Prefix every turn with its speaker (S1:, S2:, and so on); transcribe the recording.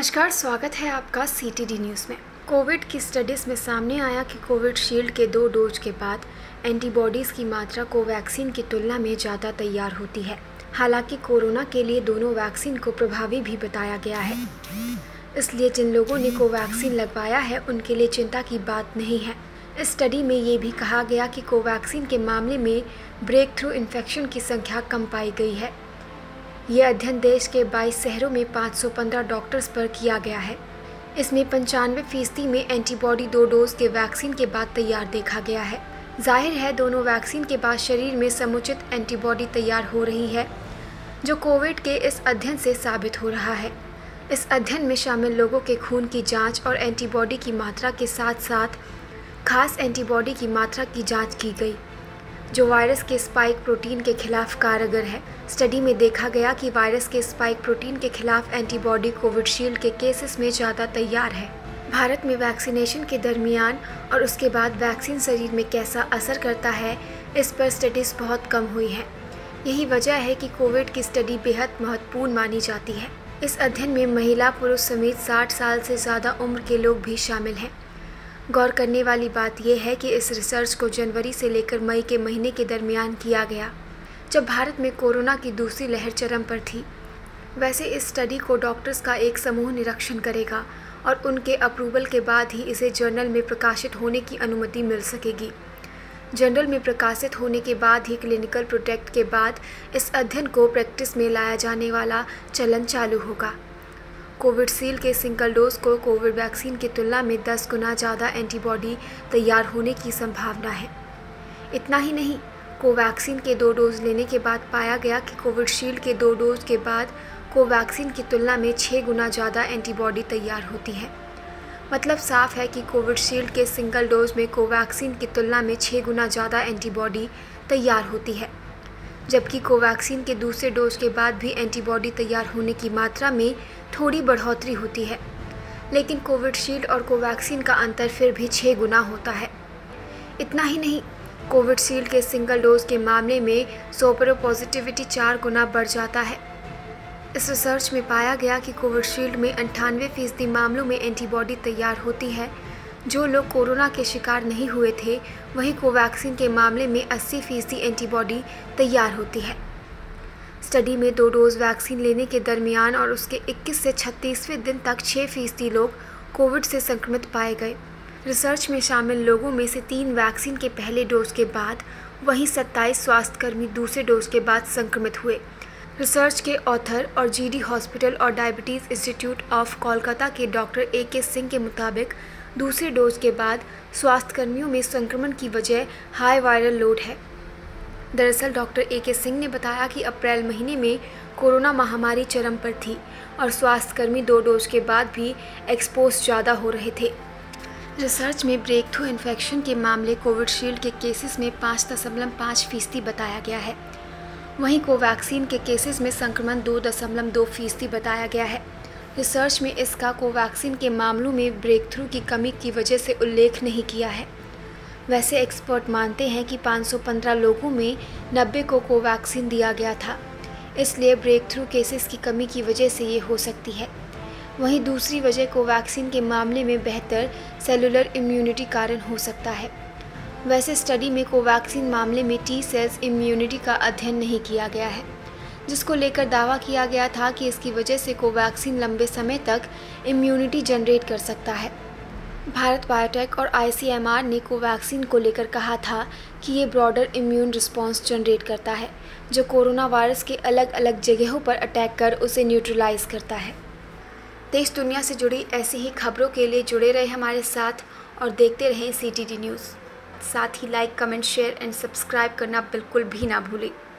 S1: नमस्कार, स्वागत है आपका CTD न्यूज़ में। कोविड की स्टडीज़ में सामने आया कि कोविशील्ड के 2 डोज के बाद एंटीबॉडीज़ की मात्रा कोवैक्सीन की तुलना में ज़्यादा तैयार होती है। हालांकि कोरोना के लिए दोनों वैक्सीन को प्रभावी भी बताया गया है, इसलिए जिन लोगों ने कोवैक्सीन लगवाया है उनके लिए चिंता की बात नहीं है। इस स्टडी में ये भी कहा गया कि कोवैक्सीन के मामले में ब्रेक थ्रू इन्फेक्शन की संख्या कम पाई गई है। ये अध्ययन देश के 22 शहरों में 515 डॉक्टर्स पर किया गया है। इसमें 95% में एंटीबॉडी 2 डोज के वैक्सीन के बाद तैयार देखा गया है। जाहिर है दोनों वैक्सीन के बाद शरीर में समुचित एंटीबॉडी तैयार हो रही है, जो कोविड के इस अध्ययन से साबित हो रहा है। इस अध्ययन में शामिल लोगों के खून की जाँच और एंटीबॉडी की मात्रा के साथ साथ खास एंटीबॉडी की मात्रा की जाँच की गई, जो वायरस के स्पाइक प्रोटीन के खिलाफ कारगर है। स्टडी में देखा गया कि वायरस के स्पाइक प्रोटीन के खिलाफ एंटीबॉडी कोविशील्ड के केसेस में ज़्यादा तैयार है। भारत में वैक्सीनेशन के दरमियान और उसके बाद वैक्सीन शरीर में कैसा असर करता है, इस पर स्टडीज़ बहुत कम हुई हैं। यही वजह है कि कोविड की स्टडी बेहद महत्वपूर्ण मानी जाती है। इस अध्ययन में महिला, पुरुष समेत 60 साल से ज़्यादा उम्र के लोग भी शामिल हैं। गौर करने वाली बात यह है कि इस रिसर्च को जनवरी से लेकर मई के महीने के दरमियान किया गया, जब भारत में कोरोना की दूसरी लहर चरम पर थी। वैसे इस स्टडी को डॉक्टर्स का एक समूह निरीक्षण करेगा और उनके अप्रूवल के बाद ही इसे जर्नल में प्रकाशित होने की अनुमति मिल सकेगी। जर्नल में प्रकाशित होने के बाद ही क्लिनिकल प्रोटेक्ट के बाद इस अध्ययन को प्रैक्टिस में लाया जाने वाला चलन चालू होगा। कोविशील्ड के सिंगल डोज को कोविड वैक्सीन की तुलना में 10 गुना ज़्यादा एंटीबॉडी तैयार होने की संभावना है। इतना ही नहीं, कोवैक्सीन के 2 डोज लेने के बाद पाया गया कि कोविशील्ड के 2 डोज के बाद कोवैक्सीन की तुलना में 6 गुना ज़्यादा एंटीबॉडी तैयार होती है। मतलब साफ है कि कोविशील्ड के सिंगल डोज में कोवैक्सीन की तुलना में 6 गुना ज़्यादा एंटीबॉडी तैयार होती है, जबकि कोवैक्सीन के दूसरे डोज के बाद भी एंटीबॉडी तैयार होने की मात्रा में थोड़ी बढ़ोतरी होती है, लेकिन कोविशील्ड और कोवैक्सीन का अंतर फिर भी 6 गुना होता है। इतना ही नहीं, कोविशील्ड के सिंगल डोज के मामले में सेरोपॉजिटिविटी 4 गुना बढ़ जाता है। इस रिसर्च में पाया गया कि कोविशील्ड में 98% मामलों में एंटीबॉडी तैयार होती है, जो लोग कोरोना के शिकार नहीं हुए थे। वहीं कोवैक्सीन के मामले में 80% एंटीबॉडी तैयार होती है। स्टडी में 2 डोज वैक्सीन लेने के दरमियान और उसके 21 से 36वें दिन तक 6% लोग कोविड से संक्रमित पाए गए। रिसर्च में शामिल लोगों में से 3 वैक्सीन के पहले डोज के बाद, वहीं 27 स्वास्थ्यकर्मी दूसरे डोज के बाद संक्रमित हुए। रिसर्च के ऑथर और GD हॉस्पिटल और डायबिटीज़ इंस्टीट्यूट ऑफ कोलकाता के डॉक्टर AK सिंह के मुताबिक दूसरे डोज के बाद स्वास्थ्यकर्मियों में संक्रमण की वजह हाई वायरल लोड है। दरअसल डॉक्टर AK सिंह ने बताया कि अप्रैल महीने में कोरोना महामारी चरम पर थी और स्वास्थ्यकर्मी 2 डोज के बाद भी एक्सपोज ज़्यादा हो रहे थे। रिसर्च में ब्रेक थ्रू इन्फेक्शन के मामले कोविशील्ड के केसेस में 5.5% बताया गया है। वहीं कोवैक्सीन के केसेस में संक्रमण 2.2% बताया गया है। रिसर्च में इसका कोवैक्सीन के मामलों में ब्रेक थ्रू की कमी की वजह से उल्लेख नहीं किया है। वैसे एक्सपर्ट मानते हैं कि 515 लोगों में 90 को कोवैक्सीन दिया गया था, इसलिए ब्रेक थ्रू केसेस की कमी की वजह से ये हो सकती है। वहीं दूसरी वजह कोवैक्सीन के मामले में बेहतर सेलुलर इम्यूनिटी कारण हो सकता है। वैसे स्टडी में कोवैक्सीन मामले में T सेल्स इम्यूनिटी का अध्ययन नहीं किया गया है, जिसको लेकर दावा किया गया था कि इसकी वजह से कोवैक्सीन लंबे समय तक इम्यूनिटी जनरेट कर सकता है। भारत बायोटेक और ICMR ने कोवैक्सीन को लेकर कहा था कि ये ब्रॉडर इम्यून रिस्पॉन्स जनरेट करता है, जो कोरोना वायरस के अलग अलग जगहों पर अटैक कर उसे न्यूट्रलाइज करता है। देश दुनिया से जुड़ी ऐसी ही खबरों के लिए जुड़े रहे हमारे साथ और देखते रहें CTD न्यूज़। साथ ही like, comment, share and subscribe करना बिल्कुल भी ना भूलें।